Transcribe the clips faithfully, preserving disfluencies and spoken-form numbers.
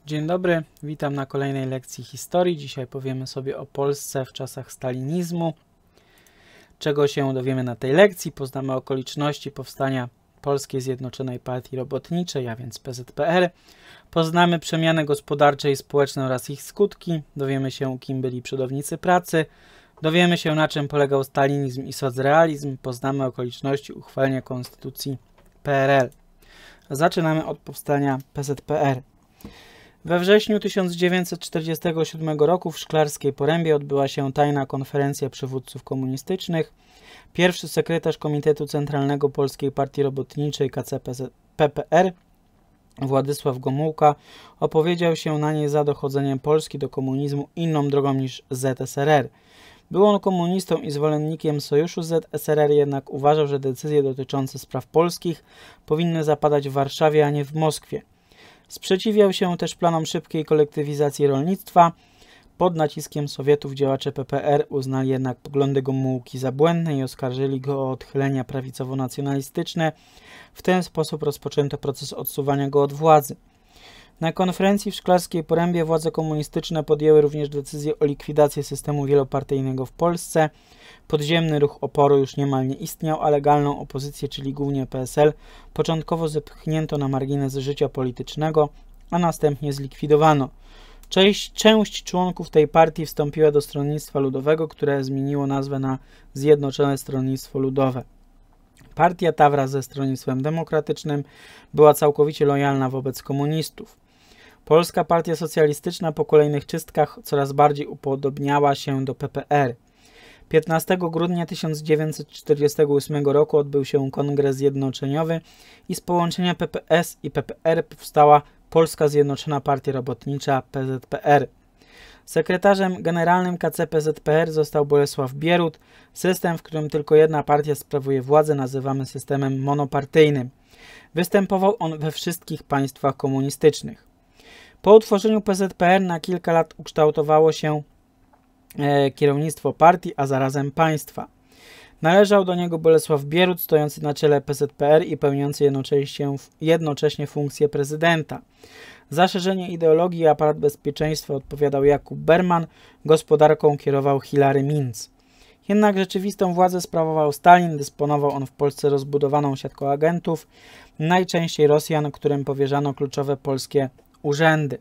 Dzień dobry, witam na kolejnej lekcji historii. Dzisiaj powiemy sobie o Polsce w czasach stalinizmu. Czego się dowiemy na tej lekcji? Poznamy okoliczności powstania Polskiej Zjednoczonej Partii Robotniczej, a więc P Z P R. Poznamy przemiany gospodarcze i społeczne oraz ich skutki. Dowiemy się, kim byli przodownicy pracy. Dowiemy się, na czym polegał stalinizm i socrealizm. Poznamy okoliczności uchwalenia Konstytucji P R L. Zaczynamy od powstania P Z P R. We wrześniu tysiąc dziewięćset czterdziestego siódmego roku w Szklarskiej Porębie odbyła się tajna konferencja przywódców komunistycznych. Pierwszy sekretarz Komitetu Centralnego Polskiej Partii Robotniczej K C P P R Władysław Gomułka opowiedział się na niej za dochodzeniem Polski do komunizmu inną drogą niż Z S R R. Był on komunistą i zwolennikiem sojuszu z Z S R R, jednak uważał, że decyzje dotyczące spraw polskich powinny zapadać w Warszawie, a nie w Moskwie. Sprzeciwiał się też planom szybkiej kolektywizacji rolnictwa. Pod naciskiem Sowietów działacze P P R uznali jednak poglądy Gomułki za błędne i oskarżyli go o odchylenia prawicowo-nacjonalistyczne. W ten sposób rozpoczęto proces odsuwania go od władzy. Na konferencji w Szklarskiej Porębie władze komunistyczne podjęły również decyzję o likwidacji systemu wielopartyjnego w Polsce. Podziemny ruch oporu już niemal nie istniał, a legalną opozycję, czyli głównie P S L, początkowo zepchnięto na margines życia politycznego, a następnie zlikwidowano. Część, część członków tej partii wstąpiła do Stronnictwa Ludowego, które zmieniło nazwę na Zjednoczone Stronnictwo Ludowe. Partia ta wraz ze Stronnictwem Demokratycznym była całkowicie lojalna wobec komunistów. Polska Partia Socjalistyczna po kolejnych czystkach coraz bardziej upodobniała się do P P R. piętnastego grudnia tysiąc dziewięćset czterdziestego ósmego roku odbył się kongres zjednoczeniowy i z połączenia P P S i P P R powstała Polska Zjednoczona Partia Robotnicza P Z P R. Sekretarzem generalnym K C P Z P R został Bolesław Bierut. System, w którym tylko jedna partia sprawuje władzę, nazywamy systemem monopartyjnym. Występował on we wszystkich państwach komunistycznych. Po utworzeniu P Z P R na kilka lat ukształtowało się e, kierownictwo partii, a zarazem państwa. Należał do niego Bolesław Bierut, stojący na czele P Z P R i pełniący jednocześnie, jednocześnie funkcję prezydenta. Za szerzenie ideologii i aparat bezpieczeństwa odpowiadał Jakub Berman, gospodarką kierował Hilary Minc. Jednak rzeczywistą władzę sprawował Stalin, dysponował on w Polsce rozbudowaną siatką agentów, najczęściej Rosjan, którym powierzano kluczowe polskie urzędy.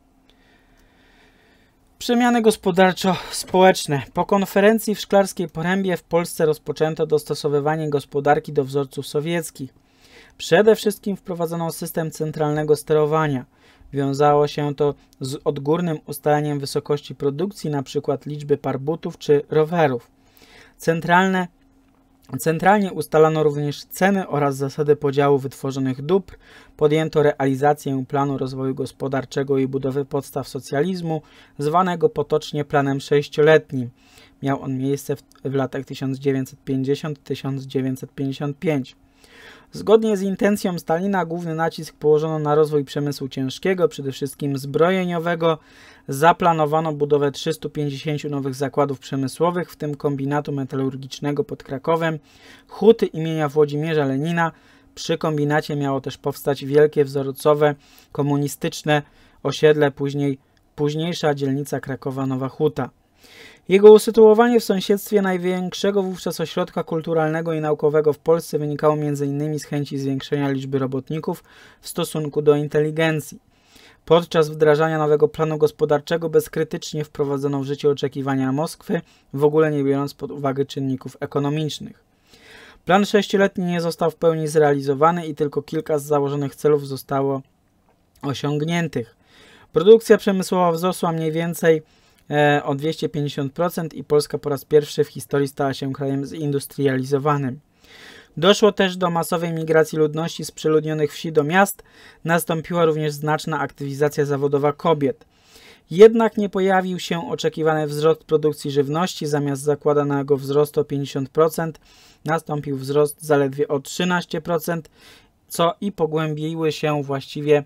Przemiany gospodarczo-społeczne. Po konferencji w Szklarskiej Porębie w Polsce rozpoczęto dostosowywanie gospodarki do wzorców sowieckich. Przede wszystkim wprowadzono system centralnego sterowania. Wiązało się to z odgórnym ustaleniem wysokości produkcji, np. liczby par butów czy rowerów. Centralne, centralnie ustalano również ceny oraz zasady podziału wytworzonych dóbr. Podjęto realizację planu rozwoju gospodarczego i budowy podstaw socjalizmu, zwanego potocznie planem sześcioletnim. Miał on miejsce w, w latach tysiąc dziewięćset pięćdziesiątym do tysiąc dziewięćset pięćdziesiątego piątego. Zgodnie z intencją Stalina główny nacisk położono na rozwój przemysłu ciężkiego, przede wszystkim zbrojeniowego. Zaplanowano budowę trzystu pięćdziesięciu nowych zakładów przemysłowych, w tym kombinatu metalurgicznego pod Krakowem, huty imienia Włodzimierza Lenina. Przy kombinacie miało też powstać wielkie wzorcowe komunistyczne osiedle, później, późniejsza dzielnica Krakowa Nowa Huta. Jego usytuowanie w sąsiedztwie największego wówczas ośrodka kulturalnego i naukowego w Polsce wynikało między innymi z chęci zwiększenia liczby robotników w stosunku do inteligencji. Podczas wdrażania nowego planu gospodarczego bezkrytycznie wprowadzono w życie oczekiwania Moskwy, w ogóle nie biorąc pod uwagę czynników ekonomicznych. Plan sześcioletni nie został w pełni zrealizowany i tylko kilka z założonych celów zostało osiągniętych. Produkcja przemysłowa wzrosła mniej więcej o dwieście pięćdziesiąt procent i Polska po raz pierwszy w historii stała się krajem zindustrializowanym. Doszło też do masowej migracji ludności z przeludnionych wsi do miast. Nastąpiła również znaczna aktywizacja zawodowa kobiet. Jednak nie pojawił się oczekiwany wzrost produkcji żywności. Zamiast zakładanego wzrostu o pięćdziesiąt procent nastąpił wzrost zaledwie o trzynaście procent, co i pogłębiły się właściwie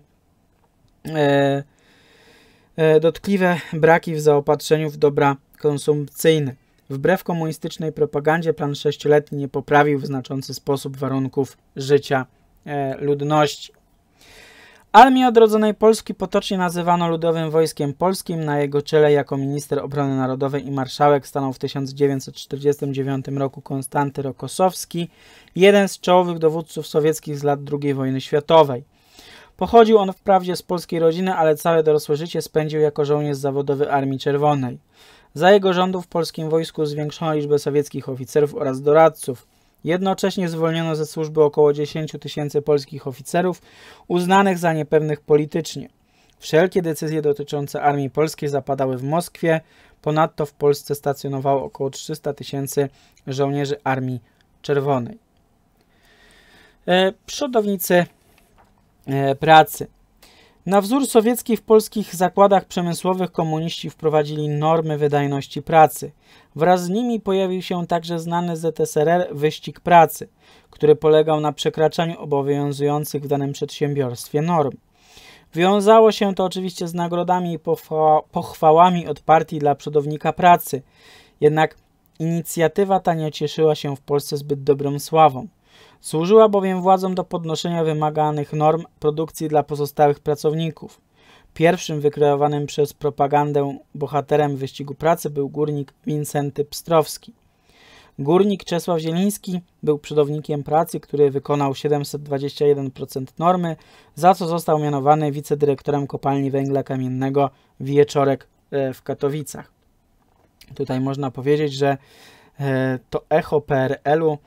e, dotkliwe braki w zaopatrzeniu w dobra konsumpcyjne. Wbrew komunistycznej propagandzie plan sześcioletni nie poprawił w znaczący sposób warunków życia ludności. Armię Odrodzonej Polski potocznie nazywano Ludowym Wojskiem Polskim. Na jego czele jako minister obrony narodowej i marszałek stanął w tysiąc dziewięćset czterdziestym dziewiątym roku Konstanty Rokossowski, jeden z czołowych dowódców sowieckich z lat drugiej wojny światowej. Pochodził on wprawdzie z polskiej rodziny, ale całe dorosłe życie spędził jako żołnierz zawodowy Armii Czerwonej. Za jego rządów w polskim wojsku zwiększono liczbę sowieckich oficerów oraz doradców. Jednocześnie zwolniono ze służby około dziesięć tysięcy polskich oficerów uznanych za niepewnych politycznie. Wszelkie decyzje dotyczące armii polskiej zapadały w Moskwie, ponadto w Polsce stacjonowało około trzysta tysięcy żołnierzy Armii Czerwonej. E, przodownicy e, pracy. Na wzór sowiecki w polskich zakładach przemysłowych komuniści wprowadzili normy wydajności pracy. Wraz z nimi pojawił się także znany z Z S R R wyścig pracy, który polegał na przekraczaniu obowiązujących w danym przedsiębiorstwie norm. Wiązało się to oczywiście z nagrodami i pochwałami od partii dla przodownika pracy. Jednak inicjatywa ta nie cieszyła się w Polsce zbyt dobrą sławą. Służyła bowiem władzom do podnoszenia wymaganych norm produkcji dla pozostałych pracowników. Pierwszym wykreowanym przez propagandę bohaterem wyścigu pracy był górnik Wincenty Pstrowski. Górnik Czesław Zieliński był przodownikiem pracy, który wykonał siedemset dwadzieścia jeden procent normy, za co został mianowany wicedyrektorem kopalni węgla kamiennego Wieczorek w Katowicach. Tutaj można powiedzieć, że to echo P R L-u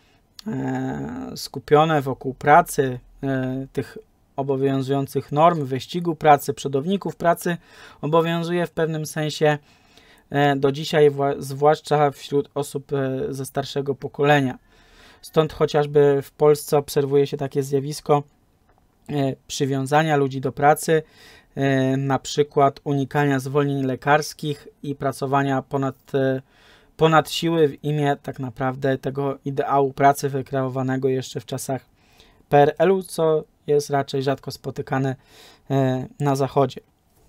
skupione wokół pracy, tych obowiązujących norm, wyścigu pracy, przodowników pracy obowiązuje w pewnym sensie do dzisiaj, zwłaszcza wśród osób ze starszego pokolenia. Stąd chociażby w Polsce obserwuje się takie zjawisko przywiązania ludzi do pracy, na przykład unikania zwolnień lekarskich i pracowania ponad ponad siły w imię tak naprawdę tego ideału pracy wykreowanego jeszcze w czasach P R L-u, co jest raczej rzadko spotykane na Zachodzie.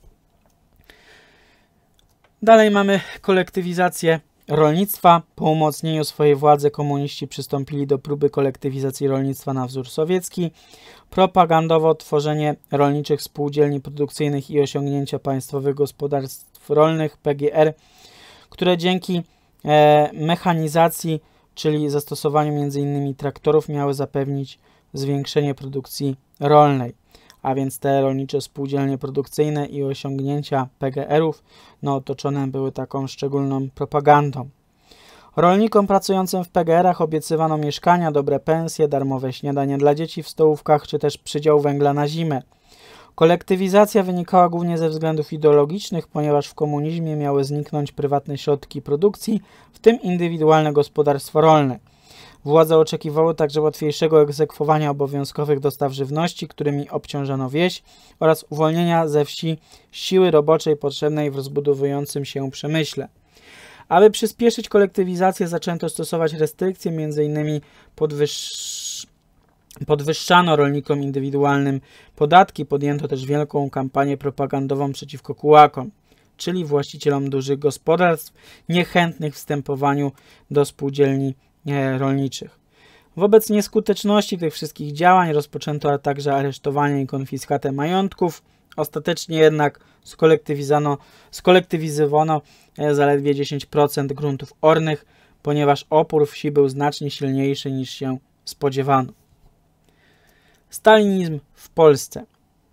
Dalej mamy kolektywizację rolnictwa. Po umocnieniu swojej władzy komuniści przystąpili do próby kolektywizacji rolnictwa na wzór sowiecki. Propagandowo tworzenie rolniczych spółdzielni produkcyjnych i osiągnięcia państwowych gospodarstw rolnych P G R, które dzięki e, mechanizacji, czyli zastosowaniu między innymi traktorów, miały zapewnić zwiększenie produkcji rolnej. A więc te rolnicze spółdzielnie produkcyjne i osiągnięcia P G R-ów no, otoczone były taką szczególną propagandą. Rolnikom pracującym w P G R-ach obiecywano mieszkania, dobre pensje, darmowe śniadania dla dzieci w stołówkach, czy też przydział węgla na zimę. Kolektywizacja wynikała głównie ze względów ideologicznych, ponieważ w komunizmie miały zniknąć prywatne środki produkcji, w tym indywidualne gospodarstwo rolne. Władze oczekiwały także łatwiejszego egzekwowania obowiązkowych dostaw żywności, którymi obciążano wieś, oraz uwolnienia ze wsi siły roboczej potrzebnej w rozbudowującym się przemyśle. Aby przyspieszyć kolektywizację, zaczęto stosować restrykcje, między innymi podwyższ... podwyższano rolnikom indywidualnym podatki, podjęto też wielką kampanię propagandową przeciwko kułakom, czyli właścicielom dużych gospodarstw niechętnych wstępowaniu do spółdzielni rolniczych. Wobec nieskuteczności tych wszystkich działań rozpoczęto także aresztowanie i konfiskatę majątków. Ostatecznie jednak skolektywizowana skolektywizowano zaledwie dziesięć procent gruntów ornych, ponieważ opór wsi był znacznie silniejszy niż się spodziewano. Stalinizm w Polsce.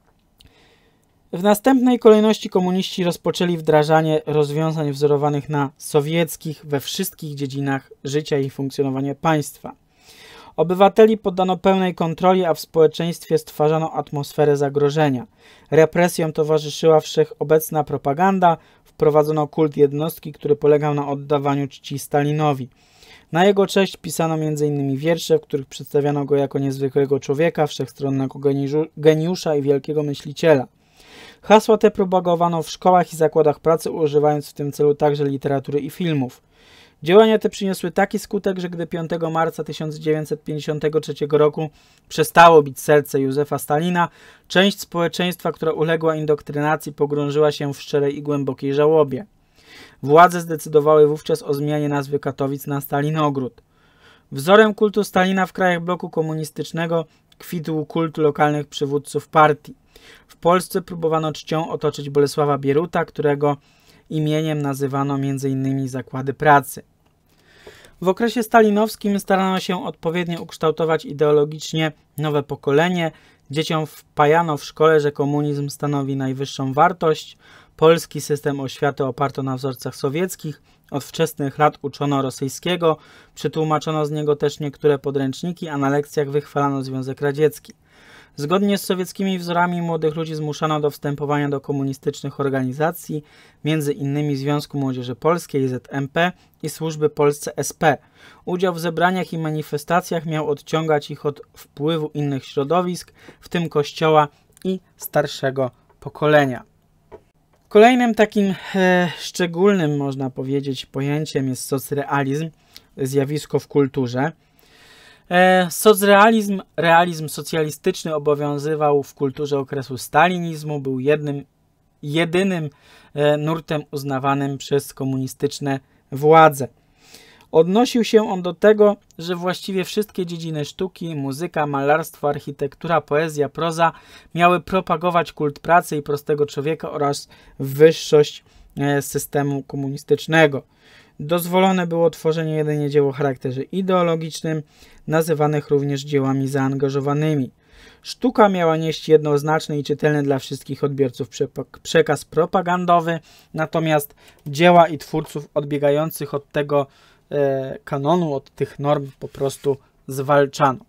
W następnej kolejności komuniści rozpoczęli wdrażanie rozwiązań wzorowanych na sowieckich we wszystkich dziedzinach życia i funkcjonowania państwa. Obywateli poddano pełnej kontroli, a w społeczeństwie stwarzano atmosferę zagrożenia. Represjom towarzyszyła wszechobecna propaganda, wprowadzono kult jednostki, który polegał na oddawaniu czci Stalinowi. Na jego cześć pisano między innymi wiersze, w których przedstawiano go jako niezwykłego człowieka, wszechstronnego geniusza i wielkiego myśliciela. Hasła te propagowano w szkołach i zakładach pracy, używając w tym celu także literatury i filmów. Działania te przyniosły taki skutek, że gdy piątego marca tysiąc dziewięćset pięćdziesiątego trzeciego roku przestało bić serce Józefa Stalina, część społeczeństwa, która uległa indoktrynacji, pogrążyła się w szczerej i głębokiej żałobie. Władze zdecydowały wówczas o zmianie nazwy Katowic na Stalinogród. Wzorem kultu Stalina w krajach bloku komunistycznego kwitł kult lokalnych przywódców partii. W Polsce próbowano czcią otoczyć Bolesława Bieruta, którego imieniem nazywano między innymi zakłady pracy. W okresie stalinowskim starano się odpowiednio ukształtować ideologicznie nowe pokolenie. Dzieciom wpajano w szkole, że komunizm stanowi najwyższą wartość. Polski system oświaty oparto na wzorcach sowieckich. Od wczesnych lat uczono rosyjskiego, przetłumaczono z niego też niektóre podręczniki, a na lekcjach wychwalano Związek Radziecki. Zgodnie z sowieckimi wzorami młodych ludzi zmuszano do wstępowania do komunistycznych organizacji, między innymi Związku Młodzieży Polskiej, Z M P i Służby Polsce S P. Udział w zebraniach i manifestacjach miał odciągać ich od wpływu innych środowisk, w tym Kościoła i starszego pokolenia. Kolejnym takim e, szczególnym, można powiedzieć, pojęciem jest socrealizm, zjawisko w kulturze. E, socrealizm, realizm socjalistyczny obowiązywał w kulturze okresu stalinizmu, był jednym, jedynym e, nurtem uznawanym przez komunistyczne władze. Odnosił się on do tego, że właściwie wszystkie dziedziny sztuki, muzyka, malarstwo, architektura, poezja, proza miały propagować kult pracy i prostego człowieka oraz wyższość systemu komunistycznego. Dozwolone było tworzenie jedynie dzieł o charakterze ideologicznym, nazywanych również dziełami zaangażowanymi. Sztuka miała nieść jednoznaczny i czytelny dla wszystkich odbiorców przekaz propagandowy, natomiast dzieła i twórców odbiegających od tego e, kanonu, od tych norm po prostu zwalczano.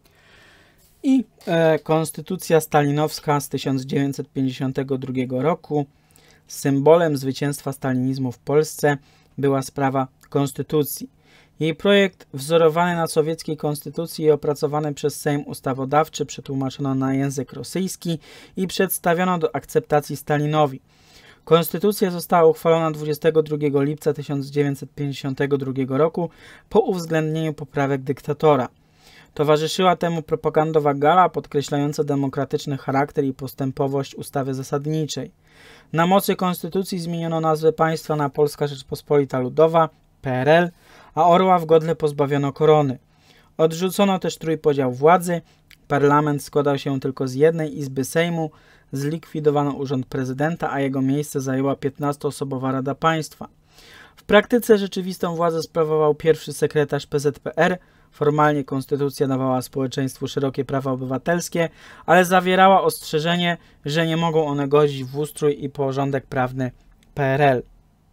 I e, konstytucja stalinowska z tysiąc dziewięćset pięćdziesiątego drugiego roku. Symbolem zwycięstwa stalinizmu w Polsce była sprawa konstytucji. Jej projekt, wzorowany na sowieckiej konstytucji i opracowany przez Sejm Ustawodawczy, przetłumaczono na język rosyjski i przedstawiono do akceptacji Stalinowi. Konstytucja została uchwalona dwudziestego drugiego lipca tysiąc dziewięćset pięćdziesiątego drugiego roku po uwzględnieniu poprawek dyktatora. Towarzyszyła temu propagandowa gala podkreślająca demokratyczny charakter i postępowość ustawy zasadniczej. Na mocy konstytucji zmieniono nazwę państwa na Polska Rzeczpospolita Ludowa, P R L, a orła w godle pozbawiono korony. Odrzucono też trójpodział władzy, parlament składał się tylko z jednej izby Sejmu, zlikwidowano urząd prezydenta, a jego miejsce zajęła piętnastoosobowa Rada Państwa. W praktyce rzeczywistą władzę sprawował pierwszy sekretarz P Z P R. Formalnie konstytucja dawała społeczeństwu szerokie prawa obywatelskie, ale zawierała ostrzeżenie, że nie mogą one godzić w ustrój i porządek prawny P R L.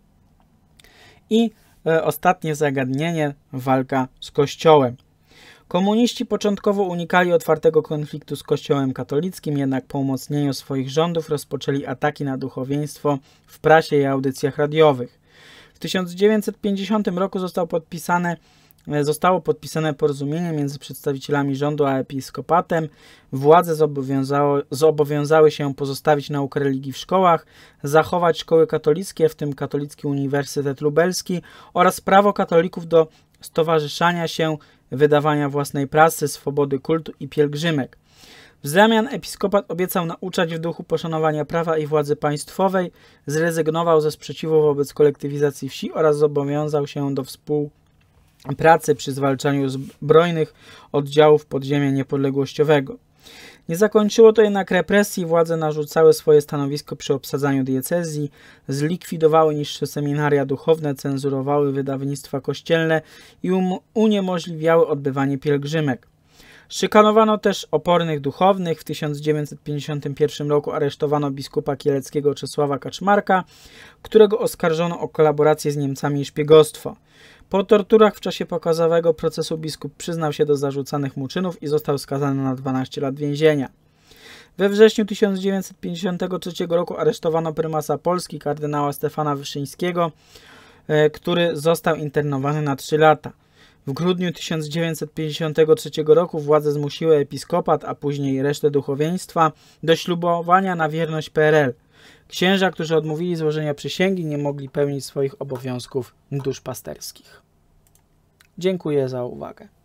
I e, ostatnie zagadnienie, walka z Kościołem. Komuniści początkowo unikali otwartego konfliktu z Kościołem katolickim, jednak po umocnieniu swoich rządów rozpoczęli ataki na duchowieństwo w prasie i audycjach radiowych. W tysiąc dziewięćset pięćdziesiątym roku zostało podpisane, zostało podpisane porozumienie między przedstawicielami rządu a episkopatem. Władze zobowiązały, zobowiązały się pozostawić naukę religii w szkołach, zachować szkoły katolickie, w tym Katolicki Uniwersytet Lubelski oraz prawo katolików do stowarzyszania się, wydawania własnej prasy, swobody kultu i pielgrzymek. W zamian episkopat obiecał nauczać w duchu poszanowania prawa i władzy państwowej, zrezygnował ze sprzeciwu wobec kolektywizacji wsi oraz zobowiązał się do współpracy przy zwalczaniu zbrojnych oddziałów podziemia niepodległościowego. Nie zakończyło to jednak represji, władze narzucały swoje stanowisko przy obsadzaniu diecezji, zlikwidowały niższe seminaria duchowne, cenzurowały wydawnictwa kościelne i um uniemożliwiały odbywanie pielgrzymek. Szykanowano też opornych duchownych. W tysiąc dziewięćset pięćdziesiątym pierwszym roku aresztowano biskupa kieleckiego Czesława Kaczmarka, którego oskarżono o kolaborację z Niemcami i szpiegostwo. Po torturach w czasie pokazowego procesu biskup przyznał się do zarzucanych mu czynów i został skazany na dwanaście lat więzienia. We wrześniu tysiąc dziewięćset pięćdziesiątego trzeciego roku aresztowano prymasa Polski kardynała Stefana Wyszyńskiego, który został internowany na trzy lata. W grudniu tysiąc dziewięćset pięćdziesiątego trzeciego roku władze zmusiły episkopat, a później resztę duchowieństwa do ślubowania na wierność P R L. Księża, którzy odmówili złożenia przysięgi, nie mogli pełnić swoich obowiązków duszpasterskich. Dziękuję za uwagę.